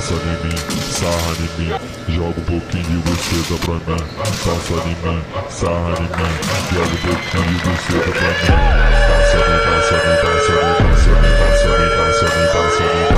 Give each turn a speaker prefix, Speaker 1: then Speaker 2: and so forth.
Speaker 1: passa em mim, sarra em mim, joga um pouquinho de buceta pra mim, passa em mim, sarra em mim, joga um pouquinho de buceta pra mim, passa em mim, passa em mim, passa em mim, passa em mim, passa em mim, passa em mim, passa em mim.